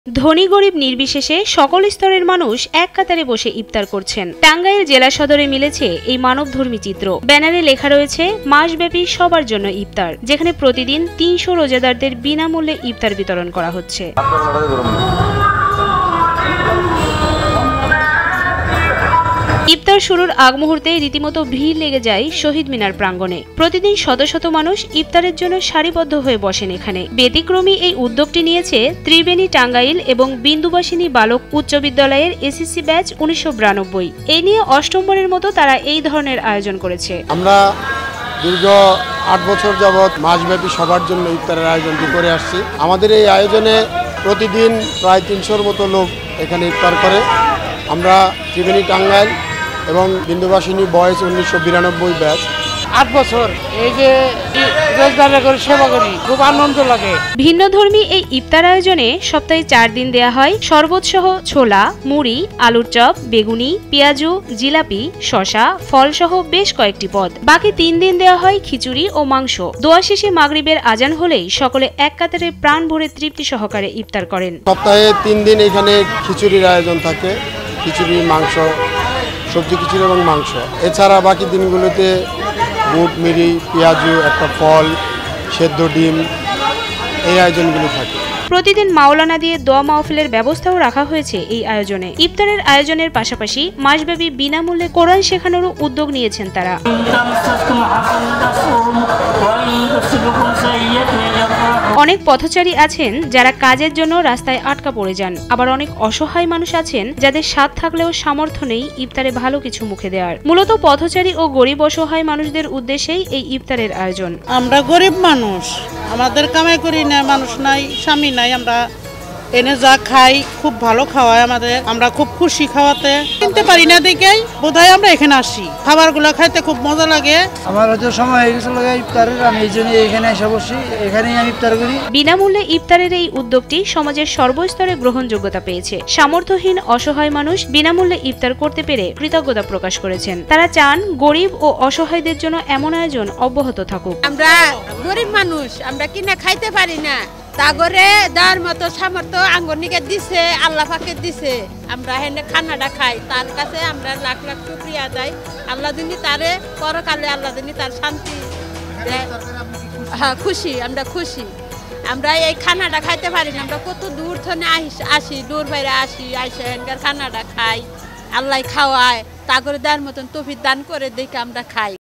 ধনী গরিব নির্বিশেষে সকল স্তরের মানুষ এক কাতারে বসে ইফতার করছেন। টাঙ্গাইল জেলা সদরে মিলেছে এই মানবধর্মী চিত্র। ব্যানারে লেখা রয়েছে মাসব্যাপী সবার জন্য ইফতার, যেখানে প্রতিদিন ৩০০ রোজাদারদের বিনামূল্যে ইফতার বিতরণ করা হচ্ছে। ইফতার শুরুর আগ মুহূর্তে রীতিমতো ভিড় লেগে যায় শহীদ মিনার প্রাঙ্গণে। প্রতিদিন শত শত মানুষ ইফতারের জন্য সারিবদ্ধ হয়ে বসেন এখানে। ব্যতিক্রমী এই উদ্যোগটি নিয়েছে ত্রিবেণী টাঙ্গাইল এবং বিন্দুবাসিনী বালক উচ্চ বিদ্যালয়ের এসএসসি ব্যাচ ১৯৯২। এই নিয়ে অষ্টমবারের মতো তারা এই ধরনের আয়োজন করেছে। আমরা দীর্ঘ ৮ বছর যাবৎ মাসব্যাপী সবার জন্য ইফতারের আয়োজনটি করে আসছি। আমাদের এই আয়োজনে প্রতিদিন প্রায় ৩০০-র মতো লোক এখানে ইফতার করে। আমরা ত্রিবেণী টাঙ্গাইল এবং বিন্দুবাসিনী বয়েজ ১৯৯২ ব্যাচ ৮ বছর এই যে রোজগার করে সেবা করি, খুব আনন্দ লাগে। ভিন্নধর্মী এই ইফতার আয়োজনে সপ্তাহে ৪ দিন দেয়া হয় শরবত সহ ছোলা, মুড়ি, আলুর চপ, বেগুনি, পেঁয়াজু, জিলাপি, শসা, ফল সহ বেশ কয়েকটি পদ। বাকি ৩ দিন দেয়া হয় খিচুড়ি ও মাংস। দোয়া শেষে মাগরিবের আজান হলেই সকলে এক কাতারে প্রাণ ভরে তৃপ্তি সহকারে ইফতার করেন। সপ্তাহে ৩ দিন এখানে খিচুড়ির আয়োজন থাকে, খিচুড়ি, মাংস, সবজি খিচুড়ি এবং মাংস। এছাড়া বাকি দিনগুলোতে বুট, মিরি, পেঁয়াজু, একটা ফল, সেদ্ধ ডিম, এই আয়োজনগুলো থাকে। প্রতিদিন মাওলানা দিয়ে দোয়া মাহফিলের ব্যবস্থাও রাখা হয়েছে এই আয়োজনে। ইফতারের আয়োজনের পাশাপাশি মাসব্যাপী বিনামূল্যে কোরআন শেখানোরও উদ্যোগ নিয়েছেন তারা। অনেক পথচারী আছেন যারা কাজের জন্য রাস্তায় আটকা পড়ে যান, আবার অনেক অসহায় মানুষ আছেন যাদের স্বাদ থাকলেও সামর্থ্য নেই ইফতারে ভালো কিছু মুখে দেওয়ার। মূলত পথচারী ও গরিব অসহায় মানুষদের উদ্দেশ্যেই এই ইফতারের আয়োজন। আমরা গরিব মানুষ, আমাদের কামাই করি না, মানুষ নাই, স্বামী নাই, আমরা এনে যা খাই খুব ভালো খাওয়ায় আমাদের। আমরা খুব খুশি খাওয়াতে, কিনতে পারি না দেখেই বোধহয় আমরা এখানে আসি। খাবারগুলো খাইতে খুব মজা লাগে। আমার হয়তো সময় হয়ে গেছিল ইফতারের, আমি এই জন্য এখানে এসে বসি, এখানেই আমি ইফতার করি। বিনামূল্যে ইফতারের এই উদ্যোগটি সমাজের সর্বস্তরে গ্রহণযোগ্যতা পেয়েছে। সামর্থ্যহীন অসহায় মানুষ বিনামূল্যে ইফতার করতে পেরে কৃতজ্ঞতা প্রকাশ করেছেন। তারা চান গরিব ও অসহায়দের জন্য এমন আয়োজন অব্যাহত থাকুক। আমরা গরিব মানুষ, আমরা কিনা খাইতে পারি না, তাগরে দেওয়ার মতো সামর্থ্য আঙ্গনিকে দিছে, আল্লাহ পাকে দিছে। আমরা হেনে খানাটা খাই, তার কাছে আমরা লাখ লাখ শুকরিয়া দেয়। আল্লাহ দিনী তারে পরকালে আল্লাহ দিনী তার শান্তি দেয়। হ্যাঁ, খুশি, আমরা খুশি। আমরা এই খানাটা খাইতে পারি না, আমরা কত দূর থেকে আসি, দূর বাইরে আসি, আইসে হেনকার খানাটা খাই, আল্লাহ খাওয়ায়, তাগরে দেওয়ার মতন তৌফিক দান করে দেখে আমরা খাই।